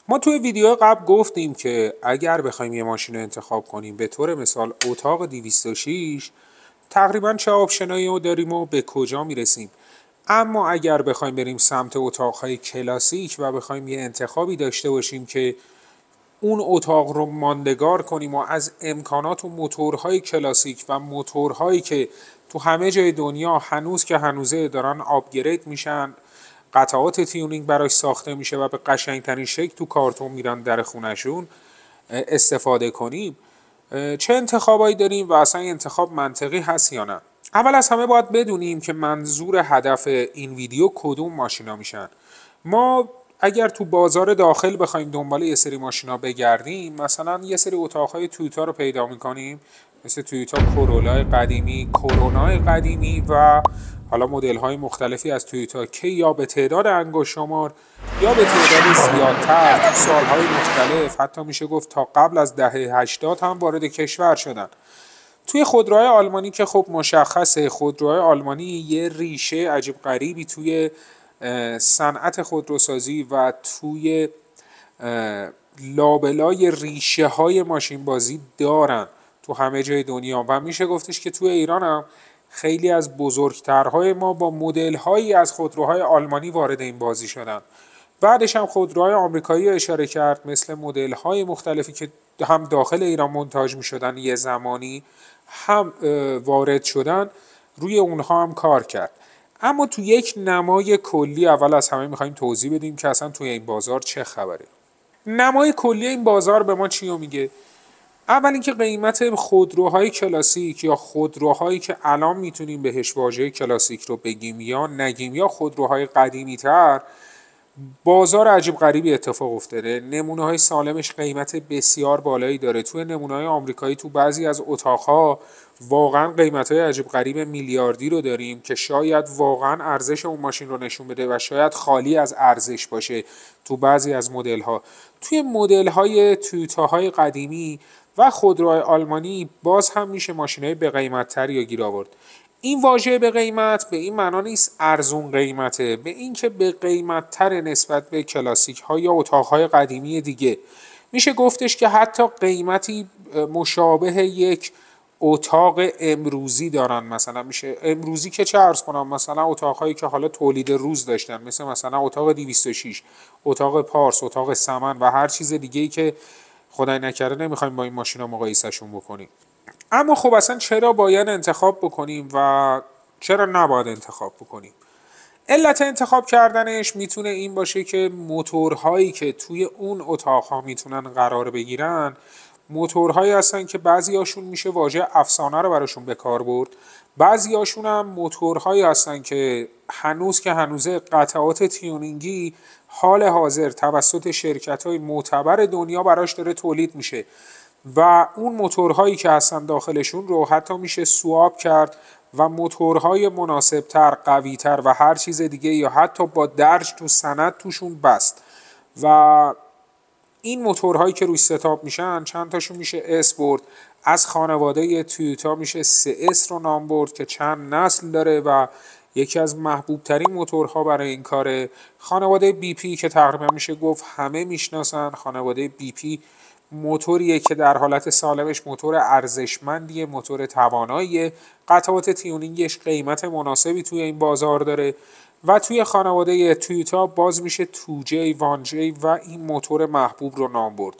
ما توی ویدیو قبل گفتیم که اگر بخوایم یه ماشین رو انتخاب کنیم، به طور مثال اتاق 206، تقریبا چه آپشنایی رو داریم و به کجا میرسیم. اما اگر بخوایم بریم سمت اتاقهای کلاسیک و بخوایم یه انتخابی داشته باشیم که اون اتاق رو ماندگار کنیم و از امکانات و موتورهای کلاسیک و موتورهایی که تو همه جای دنیا هنوز که هنوزه دارن آپگرید میشن، قطعات تیونینگ براش ساخته میشه و به قشنگترین شکل تو کارتون میرن در خونشون، استفاده کنیم، چه انتخابایی داریم و اصلا انتخاب منطقی هست یا نه. اول از همه باید بدونیم که منظور هدف این ویدیو کدوم ماشینا میشن. ما اگر تو بازار داخل بخوایم دنبال یه سری ماشینا بگردیم، مثلا یه سری اتاقهای تویوتا رو پیدا میکنیم، مثل تویوتا کورولای قدیمی، کورونای قدیمی و حالا مدل‌های مختلفی از تویوتا که یا به تعداد انگشت شمار یا به تعداد زیادتر تو سالهای مختلف، حتی میشه گفت تا قبل از دهه 80 هم وارد کشور شدن. توی خودروهای آلمانی که خب مشخصه، خودروهای آلمانی یه ریشه عجیب غریبی توی صنعت خودروسازی و توی لابلای ریشه های ماشین بازی دارن تو همه جای دنیا و میشه گفتش که توی ایران هم خیلی از بزرگترهای ما با مدل‌هایی از خودروهای آلمانی وارد این بازی شدن. بعدش هم خودروهای آمریکایی اشاره کرد، مثل مدل‌های مختلفی که هم داخل ایران منتاج می‌شدن یه زمانی، هم وارد شدن، روی اونها هم کار کرد. اما تو یک نمای کلی اول از همه می‌خوایم توضیح بدیم که اصلا توی این بازار چه خبره. نمای کلی این بازار به ما چی رو میگه؟ اول اینکه قیمت خودروهای کلاسیک یا خودروهایی که الان میتونیم بهش واژه کلاسیک رو بگیم یا نگیم یا خودروهای قدیمی تر، بازار عجیب غریبی اتفاق افتاده. نمونه های سالمش قیمت بسیار بالایی داره. توی نمونه های آمریکایی تو بعضی از اتاقها واقعا قیمت های عجیب غریب میلیاردی رو داریم که شاید واقعا ارزش اون ماشین رو نشون بده و شاید خالی از ارزش باشه تو بعضی از مدل ها. توی مدل های تویوتاهای قدیمی و خودروهای آلمانی باز هم میشه ماشینای به قیمت تری گیر آورد. این واژه به قیمت به این معنا نیست ارزون قیمته، به این که به قیمت تر نسبت به کلاسیک ها یا اتاق های قدیمی دیگه. میشه گفتش که حتی قیمتی مشابه یک اتاق امروزی دارن. مثلا میشه امروزی که چه عرض کنم، مثلا اتاقهایی که حالا تولید روز داشتن، مثلا اتاق 206، اتاق پارس، اتاق سمن و هر چیز دیگه‌ای که خدای نکرده نمیخوایم با این ماشینا مقایسهشون بکنیم. اما خب اصلا چرا باید انتخاب بکنیم و چرا نباید انتخاب بکنیم؟ علت انتخاب کردنش میتونه این باشه که موتورهایی که توی اون اتاقها میتونن قرار بگیرن موتورهایی هستن که بعضی هاشون میشه واژه افسانه رو براشون به کار برد، بعضی هاشون هم موتورهایی هستن که هنوز که هنوزه قطعات تیونینگی حال حاضر توسط شرکت‌های معتبر دنیا براش داره تولید میشه و اون موتورهایی که هستن داخلشون رو حتی میشه سواب کرد و موتورهای مناسبتر، قویتر و هر چیز دیگه یا حتی با درج تو سند توشون بست. و این موتورهایی که روی ستاپ میشن چند تاشون میشه اس برد. از خانواده تویوتا میشه 3S رو نام برد که چند نسل داره و یکی از محبوب ترین موتورها برای این کاره. خانواده بی پی که تقریبا میشه گفت همه میشناسن. خانواده بی پی موتوریه که در حالت سالمش موتور ارزشمندیه، موتور تواناییه، قطعات تیونینگش قیمت مناسبی توی این بازار داره و توی خانواده تویوتا باز میشه 2J، 1J و این موتور محبوب رو نام برد.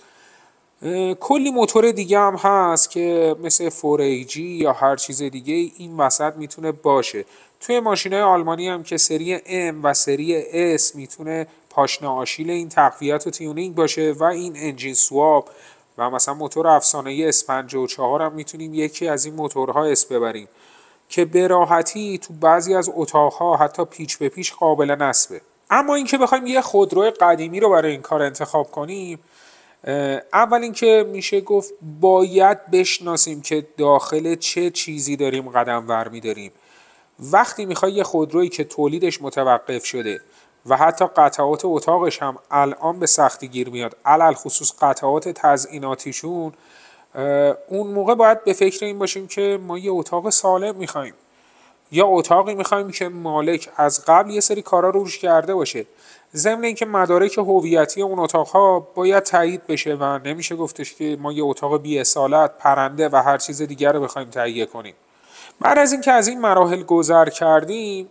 کلی موتور دیگه هم هست که مثل 4AG یا هر چیز دیگه این وسط میتونه باشه. توی ماشینای آلمانی هم که سری M و سری S میتونه پاشنه آشیل این تقویت و تیونینگ باشه و این انجین سواب و مثلا موتور افسانه‌ای S54 هم میتونیم یکی از این موتورها اس ببریم که به راحتی تو بعضی از اتاقها حتی پیچ به پیچ قابل نصبه. اما اینکه بخوایم یه خودرو قدیمی رو برای این کار انتخاب کنیم، اول اینکه میشه گفت باید بشناسیم که داخل چه چیزی داریم قدم ور می‌داریم. وقتی میخوای یه خودرویی که تولیدش متوقف شده و حتی قطعات اتاقش هم الان به سختی گیر میاد، علل خصوص قطعات تزییناتیشون، اون موقع باید به فکر این باشیم که ما یه اتاق سالم میخوایم. یا اتاقی میخوایم که مالک از قبل یه سری کارا رو روش کرده باشه. ضمن اینکه مدارک هویتی اون اتاقها باید تایید بشه و نمیشه گفتش که ما یه اتاق بی اصالت، پرنده و هر چیز دیگر رو بخوایم تهیه کنیم. بعد از اینکه از این مراحل گذر کردیم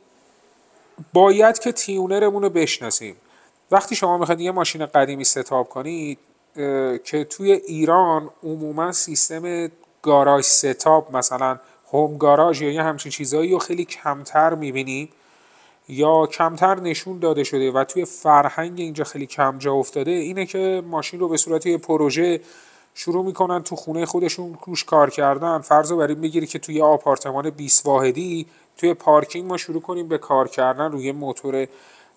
باید که تیونرمون رو بشناسیم. وقتی شما میخواید یه ماشین قدیمی ستاب کنید که توی ایران عموما سیستم گاراژ ستاب، مثلا هوم گاراژ یا یه همچین چیزایی رو خیلی کمتر میبینیم یا کمتر نشون داده شده و توی فرهنگ اینجا خیلی کم جا افتاده، اینه که ماشین رو به صورت یه پروژه شروع میکنن تو خونه خودشون روش کار کردن. فرض رو بر این بگیری که توی آپارتمان 20 واحدی توی پارکینگ ما شروع کنیم به کار کردن روی موتور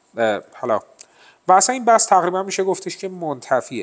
حالا و اصلا این بحث تقریبا میشه گفتش که منتفیه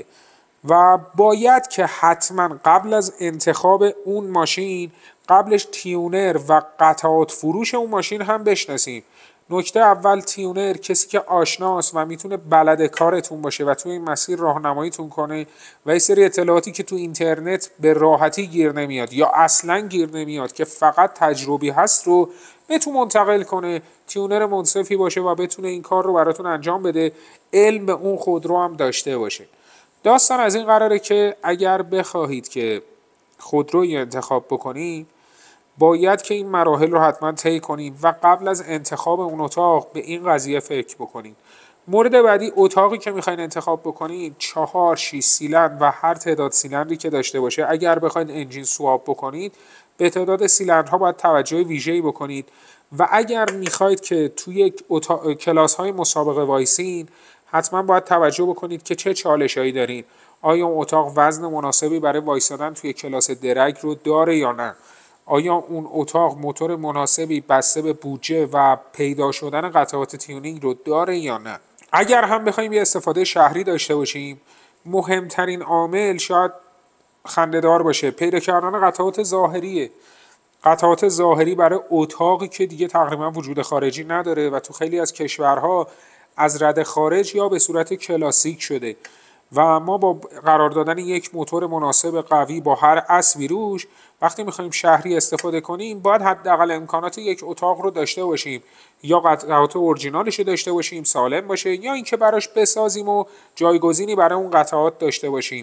و باید که حتما قبل از انتخاب اون ماشین قبلش تیونر و قطعات فروش اون ماشین هم بشناسیم. نکته اول، تیونر کسی که آشناست و میتونه بلد کارتون باشه و توی این مسیر راهنماییتون کنه و یه سری اطلاعاتی که تو اینترنت به راحتی گیر نمیاد یا اصلا گیر نمیاد که فقط تجربی هست رو بهتون منتقل کنه. تیونر منصفی باشه و بتونه این کار رو براتون انجام بده، علم به اون خودرو هم داشته باشه. داستان از این قراره که اگر بخواهید که خودروی انتخاب بکنید باید که این مراحل رو حتما طی کنید و قبل از انتخاب اون اتاق به این قضیه فکر بکنید. مورد بعدی، اتاقی که میخواین انتخاب بکنید 4 6 سیلندر و هر تعداد سیلندری که داشته باشه. اگر بخواید انجین سواب بکنید به تعداد سیلندرها باید توجه ویژه‌ای بکنید و اگر میخواید که توی کلاس های مسابقه وایسین حتما باید توجه بکنید که چه چالشایی دارین. آیا اون اتاق وزن مناسبی برای وایسادن توی کلاس درگ رو داره یا نه؟ آیا اون اتاق موتور مناسبی بسته به بودجه و پیدا شدن قطعات تیونینگ رو داره یا نه؟ اگر هم بخوایم یه استفاده شهری داشته باشیم، مهمترین عامل شاید خنده‌دار باشه، پیدا کردن قطعات ظاهریه. قطعات ظاهری برای اتاقی که دیگه تقریبا وجود خارجی نداره و تو خیلی از کشورها از رد خارج یا به صورت کلاسیک شده و ما با قرار دادن یک موتور مناسب قوی با هر اسبی روش وقتی میخوایم شهری استفاده کنیم باید حداقل امکانات یک اتاق رو داشته باشیم، یا قطعات اورجینالش رو داشته باشیم سالم باشه، یا اینکه براش بسازیم و جایگزینی برای اون قطعات داشته باشیم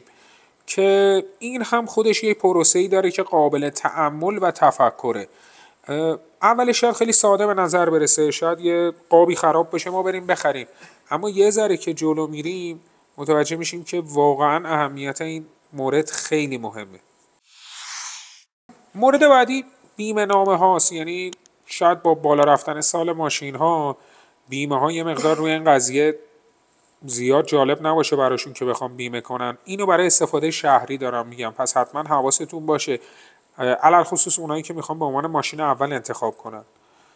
که این هم خودش یک پروسه‌ای داره که قابل تأمل و تفکره. اولش شاید خیلی ساده به نظر برسه، شاید یه قابی خراب بشه ما بریم بخریم، اما یه ذره که جلو میریم متوجه میشیم که واقعا اهمیت این مورد خیلی مهمه. مورد بعدی بیمه نامه هاست. یعنی شاید با بالا رفتن سال ماشین ها بیمه ها یه مقدار روی این قضیه زیاد جالب نباشه براشون که بخوام بیمه کنن. اینو برای استفاده شهری دارم میگم، پس حتما حواستون باشه، علل خصوص اونایی که میخوام به عنوان ماشین اول انتخاب کنن.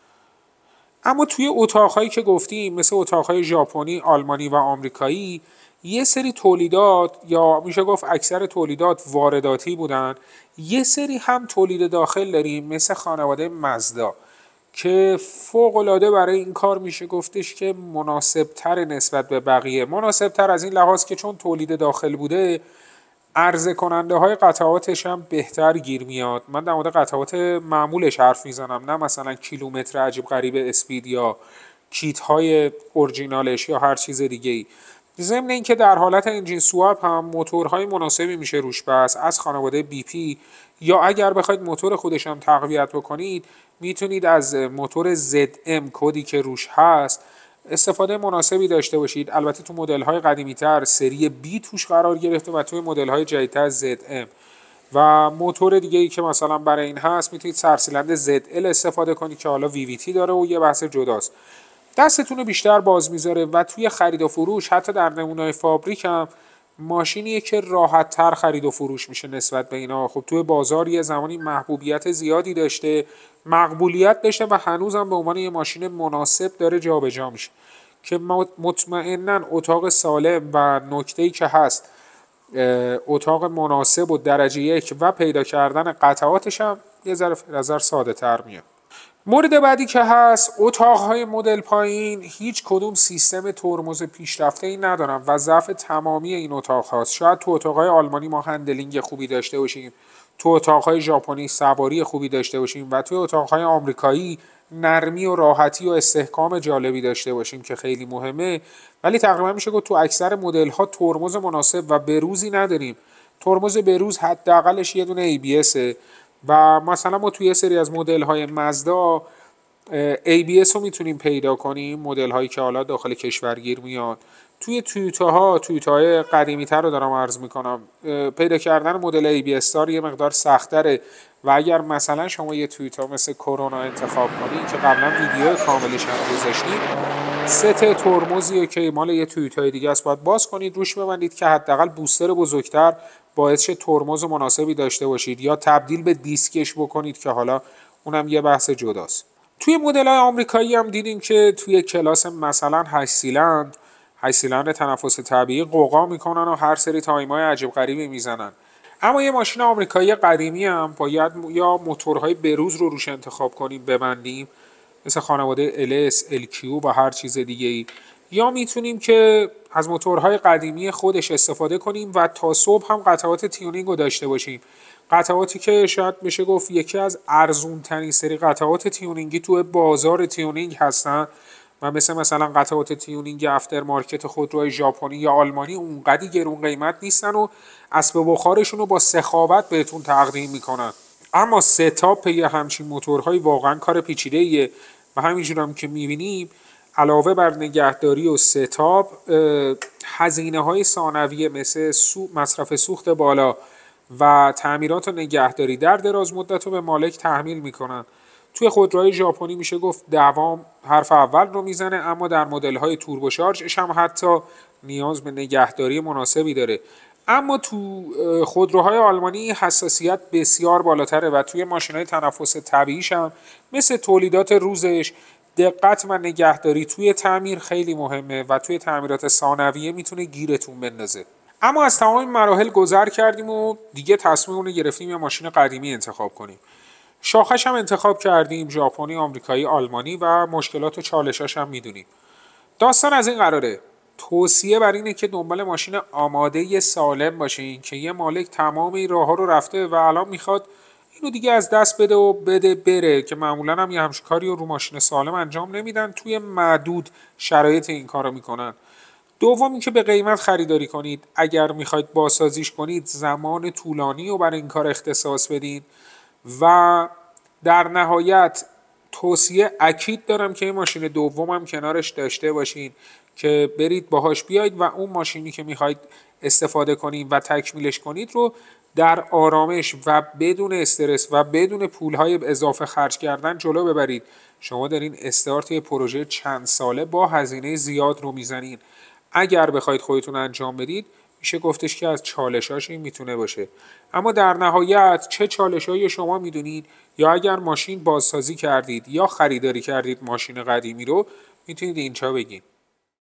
اما توی اتاقهایی که گفتیم مثل اتاقهای ژاپنی، آلمانی و آمریکایی یه سری تولیدات یا میشه گفت اکثر تولیدات وارداتی بودن، یه سری هم تولید داخل داریم مثل خانواده مزدا که فوق‌العاده برای این کار میشه گفتش که مناسب‌تر نسبت به بقیه. مناسب‌تر از این لحاظ که چون تولید داخل بوده عرضه کننده های قطعاتش هم بهتر گیر میاد. من در مورد قطعات معمولش حرف میزنم، نه مثلا کیلومتر عجیب غریب اسپید یا کیت های اورجینالش یا هر چیز دیگه ای. ضمن اینکه در حالت انجین سواب هم موتورهای مناسبی میشه روش بس از خانواده بی پی، یا اگر بخواید موتور خودش هم تقویت بکنید میتونید از موتور ZM کدی که روش هست استفاده مناسبی داشته باشید. البته تو مدل‌های قدیمی‌تر سری B توش قرار گرفته و توی مدل‌های جدیدتر ZM و موتور دیگه‌ای که مثلا برای این هست میتونید سرسیلند ZL استفاده کنید که حالا VVT داره و یه بحث جداست. دستتون رو بیشتر باز میذاره و توی خرید و فروش حتی در نمونه‌های فابریک هم ماشینیه که راحت تر خرید و فروش میشه نسبت به اینا. خب توی بازار یه زمانی محبوبیت زیادی داشته، مقبولیت داشته و هنوزم به عنوان یه ماشین مناسب داره جابجا میشه که مطمئناً اتاق سالم و نکته‌ای که هست اتاق مناسب و درجه یک و پیدا کردن قطعاتش هم یه ذره نظر ساده تر میاد. مورد بعدی که هست اتاقهای مدل پایین هیچ کدوم سیستم ترمز پیشرفته‌ای ندارن و ضعف تمامی این اتاق هاست. شاید تو اتاقهای آلمانی ما هندلینگ خوبی داشته باشیم، تو اتاقهای ژاپنی سواری خوبی داشته باشیم و تو اتاقهای آمریکایی نرمی و راحتی و استحکام جالبی داشته باشیم که خیلی مهمه، ولی تقریبا میشه گفت تو اکثر مدل ها ترمز مناسب و بروزی نداریم. ترمز بروز حداقلش یه دونه ABS و مثلا ما توی یه سری از مدل های مزدا ABS رو میتونیم پیدا کنیم، مدل هایی که حالا داخل کشورگیر میاد. توی تویوتاهای قدیمی تر رو دارم عرض میکنم، پیدا کردن مدل ABS دار یه مقدار سخت‌تره و اگر مثلا شما یه تویوتا مثل کرونا انتخاب کنید که قبلا ویدیو کاملش هم گذاشتیم، ست ترمزیه که مال یه تویوتای دیگه است، باید باز کنید روش ببندید که حداقل بوستر بزرگتر باعث شه ترمز مناسبی داشته باشید، یا تبدیل به دیسکش بکنید که حالا اونم یه بحث جداست. توی مدل‌های آمریکایی هم دیدیم که توی کلاس مثلا 8 سیلندر تنفس طبیعی قوقا میکنن و هر سری تایم‌های عجیب غریبی میزنن. اما یه ماشین آمریکایی قدیمی هم باید یا موتورهای بروز رو روش انتخاب کنیم ببندیم مثل خانواده LS، LQ و هر چیز دیگه ای، یا میتونیم که از موتورهای قدیمی خودش استفاده کنیم و تا صبح هم قطعات تیونینگ رو داشته باشیم. قطعاتی که شاید میشه گفت یکی از ارزون ترین سری قطعات تیونینگی تو بازار تیونینگ هستن و مثلا قطعات تیونینگ افتر مارکت خودروهای ژاپنی یا آلمانی اونقدی گرون قیمت نیستن و اسب بخارشون رو با سخاوت بهتون تقدیم میکنن. اما ستاپ یه همچین موتورهای واقعا کار پیچیده‌ایه و همینجور هم که میبینیم علاوه بر نگهداری و ستاپ، هزینه‌های ثانویه مثل مصرف سوخت بالا و تعمیرات و نگهداری در دراز مدت رو به مالک تحمیل میکنن. توی خودروهای ژاپنی میشه گفت دوام حرف اول رو میزنه، اما در مدل‌های توربو شارژش هم حتی نیاز به نگهداری مناسبی داره. اما تو خودروهای آلمانی حساسیت بسیار بالاتره و توی ماشین‌های تنفس طبیعیش هم مثل تولیدات روزش دقت و نگهداری توی تعمیر خیلی مهمه و توی تعمیرات ثانویه میتونه گیرتون بندازه. اما از تمام این مراحل گذر کردیم و دیگه تصمیم رو گرفتیم یه ماشین قدیمی انتخاب کنیم. شاخش هم انتخاب کردیم، ژاپنی، آمریکایی، آلمانی و مشکلات و چالشاش هم میدونیم. داستان از این قراره. توصیه بر اینه که دنبال ماشین آماده سالم باشین که یه مالک تمام این راه‌ها رو رفته و الان میخواد اینو دیگه از دست بده و بده بره، که معمولا هم یه همچین کاری رو ماشین سالم انجام نمیدن، توی معدود شرایط این کارو میکنن. دوم اینکه به قیمت خریداری کنید. اگر میخواید بازسازیش کنید زمان طولانی رو برای این کار اختصاص بدین. و در نهایت توصیه اکید دارم که این ماشین دوم هم کنارش داشته باشین که برید باهاش بیاید و اون ماشینی که میخواید استفاده کنید و تکمیلش کنید رو در آرامش و بدون استرس و بدون پولهای اضافه خرج کردن جلو ببرید. شما دارین استارت یه پروژه چند ساله با هزینه زیاد رو میزنین. اگر بخواید خودتون انجام بدید میشه گفتش که از چالشاش این میتونه باشه. اما در نهایت چه چالشایی شما میدونید، یا اگر ماشین بازسازی کردید یا خریداری کردید ماشین قدیمی رو، میتونید اینجا بگین.